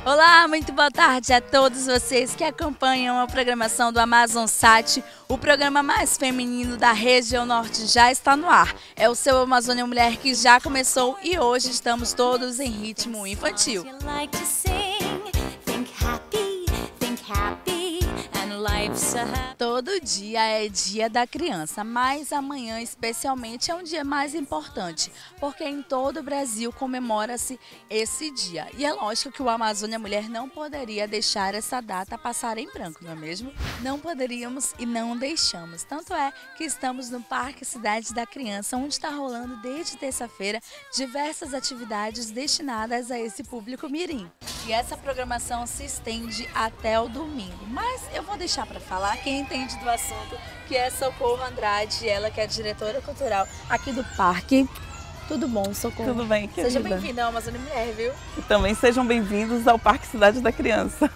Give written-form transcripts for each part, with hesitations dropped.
Olá, muito boa tarde a todos vocês que acompanham a programação do Amazonsat. O programa mais feminino da região norte já está no ar. É o seu Amazônia Mulher que já começou e hoje estamos todos em ritmo infantil. Todo dia é dia da criança, mas amanhã especialmente é um dia mais importante, porque em todo o Brasil comemora-se esse dia. E é lógico que o Amazônia Mulher não poderia deixar essa data passar em branco, não é mesmo? Não poderíamos e não deixamos. Tanto é que estamos no Parque Cidade da Criança, onde está rolando desde terça-feira diversas atividades destinadas a esse público mirim. E essa programação se estende até o domingo. Mas eu vou deixar para falar quem entende do assunto, que é Socorro Andrade, ela que é diretora cultural aqui do parque. Tudo bom, Socorro? Tudo bem, querida. Seja bem-vinda ao Amazônia Mulher, viu? E também sejam bem-vindos ao Parque Cidade da Criança.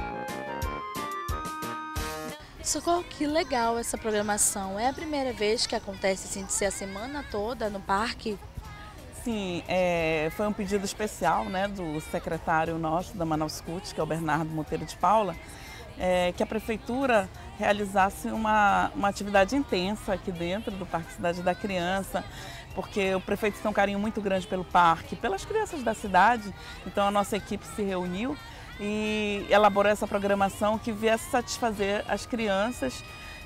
Socorro, que legal essa programação. É a primeira vez que acontece assim, de ser a semana toda no parque? Sim, foi um pedido especial, né, do secretário nosso da Manaus CUT, que é o Bernardo Monteiro de Paula, que a prefeitura realizasse uma atividade intensa aqui dentro do Parque Cidade da Criança, porque o prefeito tem um carinho muito grande pelo parque, pelas crianças da cidade. Então a nossa equipe se reuniu e elaborou essa programação que viesse satisfazer as crianças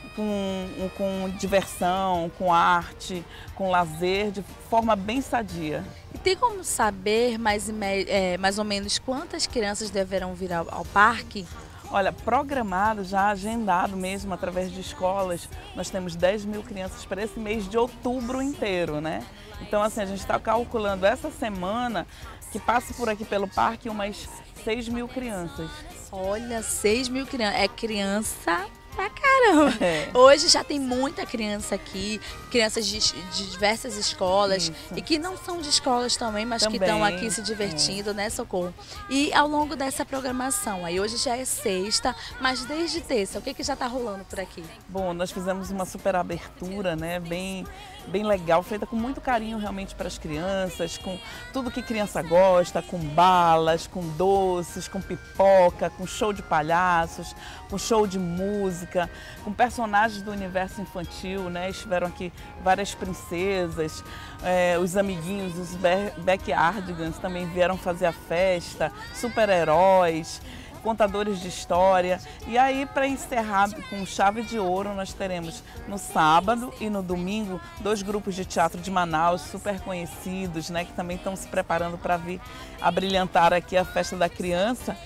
com diversão, com arte, com lazer, de forma bem sadia. E tem como saber mais ou menos quantas crianças deverão vir ao parque? Olha, programado, já agendado mesmo através de escolas, nós temos 10 mil crianças para esse mês de outubro inteiro, né? Então, assim, a gente está calculando essa semana que passe por aqui pelo parque umas 6 mil crianças. Olha, 6 mil crianças. É criança pra caramba. Hoje já tem muita criança aqui, crianças de diversas escolas. Isso. E que não são de escolas também, mas que estão aqui se divertindo, né, Socorro? E ao longo dessa programação, aí hoje já é sexta, mas desde terça, o que já tá rolando por aqui? Bom, nós fizemos uma super abertura, né, bem legal, feita com muito carinho realmente para as crianças, com tudo que criança gosta, com balas, com doces, com pipoca, com show de palhaços, com show de música, com personagens do universo infantil, né? Estiveram aqui várias princesas, os amiguinhos, os backyardigans também vieram fazer a festa, super-heróis, contadores de história. E aí, para encerrar com chave de ouro, nós teremos no sábado e no domingo 2 grupos de teatro de Manaus super conhecidos, né, que também estão se preparando para vir a brilhantar aqui a Festa da Criança.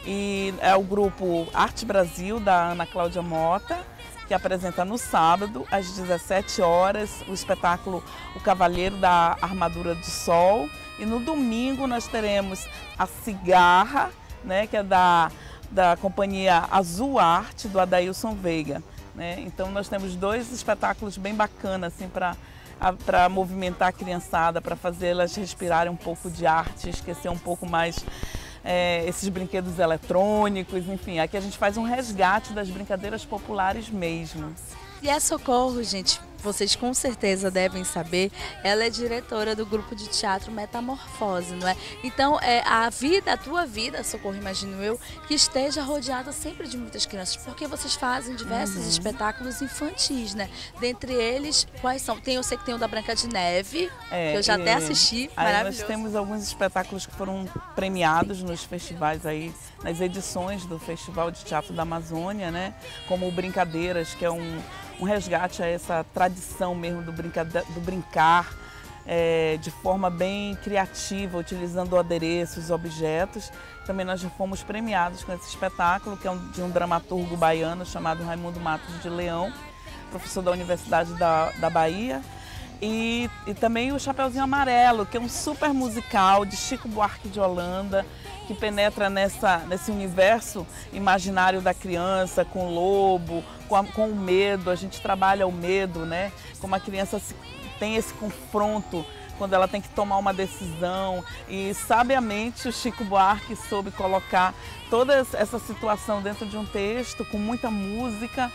E é o grupo Arte Brasil, da Ana Cláudia Mota, que apresenta no sábado, às 17 horas, o espetáculo O Cavalheiro da Armadura do Sol. E no domingo nós teremos a Cigarra, né, que é da companhia Azul Arte, do Adailson Veiga, né? Então nós temos 2 espetáculos bem bacanas assim, para movimentar a criançada, para fazê-las respirarem um pouco de arte, esquecer um pouco mais esses brinquedos eletrônicos, enfim. Aqui a gente faz um resgate das brincadeiras populares mesmo. E a Socorro, gente, vocês com certeza devem saber, ela é diretora do grupo de teatro Metamorfose, não é? Então, a tua vida, Socorro, imagino eu, que esteja rodeada sempre de muitas crianças, porque vocês fazem diversos espetáculos infantis, né? Dentre eles, quais são? Eu sei que tem o da Branca de Neve, que eu já até assisti, maravilhoso. Nós temos alguns espetáculos que foram premiados nos festivais aí, nas edições do Festival de Teatro da Amazônia, né? Como o Brincadeiras, que é um resgate a essa tradição mesmo do brincar de forma bem criativa, utilizando adereços, objetos. Também nós já fomos premiados com esse espetáculo, que é de um dramaturgo baiano chamado Raimundo Matos de Leão, professor da Universidade da Bahia. E também o Chapeuzinho Amarelo, que é um super musical de Chico Buarque de Holanda, que penetra nesse universo imaginário da criança, com o lobo, com o medo. A gente trabalha o medo, né? Como a criança tem esse confronto quando ela tem que tomar uma decisão. E sabiamente o Chico Buarque soube colocar toda essa situação dentro de um texto, com muita música.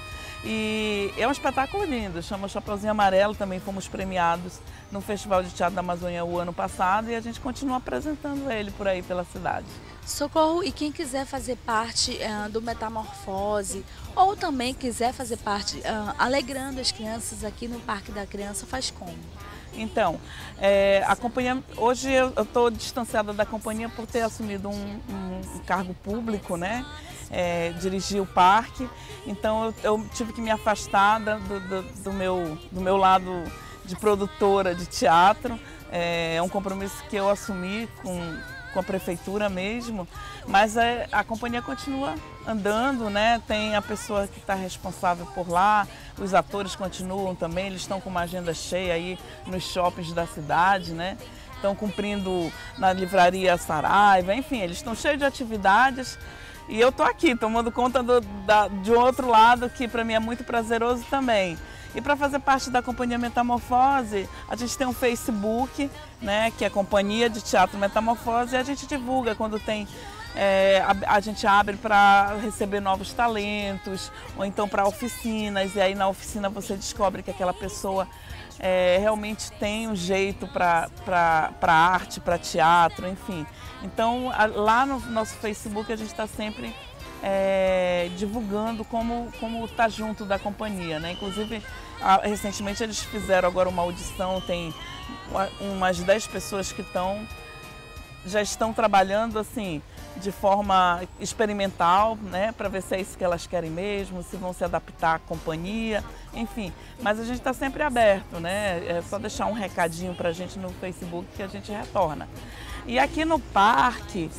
E é um espetáculo lindo, chama Chapeuzinho Amarelo, também fomos premiados no Festival de Teatro da Amazônia o ano passado e a gente continua apresentando ele por aí pela cidade. Socorro, e quem quiser fazer parte do Metamorfose ou também quiser fazer parte alegrando as crianças aqui no Parque da Criança, faz como? Então, a companhia, hoje eu estou distanciada da companhia por ter assumido um cargo público, né? Dirigir o parque, então eu tive que me afastar do meu lado de produtora de teatro. É um compromisso que eu assumi com a prefeitura mesmo, mas a companhia continua andando, né? Tem a pessoa que está responsável por lá, os atores continuam também, eles estão com uma agenda cheia aí nos shoppings da cidade, né? Estão cumprindo na livraria Saraiva, enfim, eles estão cheios de atividades e eu estou aqui tomando conta de um outro lado que para mim é muito prazeroso também. E para fazer parte da Companhia Metamorfose, a gente tem um Facebook, né, que é a Companhia de Teatro Metamorfose, e a gente divulga quando tem, a gente abre para receber novos talentos, ou então para oficinas, e aí na oficina você descobre que aquela pessoa realmente tem um jeito para arte, para teatro, enfim. Então lá no nosso Facebook a gente está sempre divulgando como está junto da companhia, né? Inclusive, recentemente eles fizeram agora uma audição, tem umas 10 pessoas que já estão trabalhando assim de forma experimental, né, para ver se é isso que elas querem mesmo, se vão se adaptar à companhia, enfim. Mas a gente está sempre aberto, né? É só deixar um recadinho para a gente no Facebook que a gente retorna. E aqui no parque,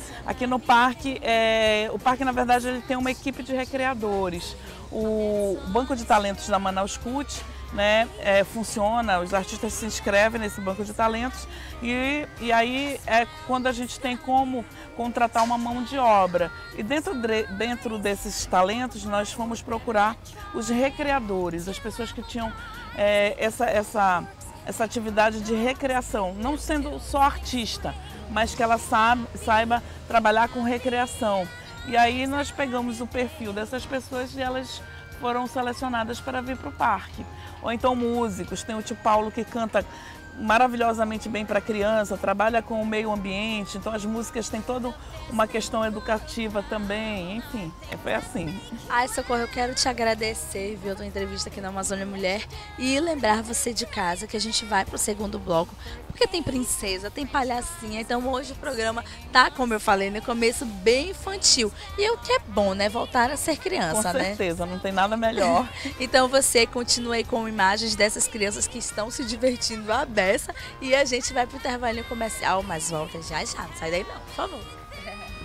o parque na verdade ele tem uma equipe de recreadores. O Banco de Talentos da Manaus CUT, né, funciona, os artistas se inscrevem nesse banco de talentos e aí é quando a gente tem como contratar uma mão de obra. E dentro desses talentos nós fomos procurar os recreadores, as pessoas que tinham essa atividade de recreação, não sendo só artista, mas que ela saiba trabalhar com recreação. E aí nós pegamos o perfil dessas pessoas e elas foram selecionadas para vir para o parque. Ou então músicos, tem o tio Paulo que canta maravilhosamente bem para criança, trabalha com o meio ambiente, então as músicas têm toda uma questão educativa também, enfim, foi assim. Ai, Socorro, eu quero te agradecer, viu, a tua entrevista aqui na Amazônia Mulher e lembrar você de casa que a gente vai pro segundo bloco, porque tem princesa, tem palhacinha, então hoje o programa tá, como eu falei no começo, bem infantil. E o que é bom, né, voltar a ser criança, né? Com certeza, não tem nada melhor. Então você continua aí com imagens dessas crianças que estão se divertindo à beça e a gente vai pro intervalo comercial, mas volta já, não sai daí não, por favor.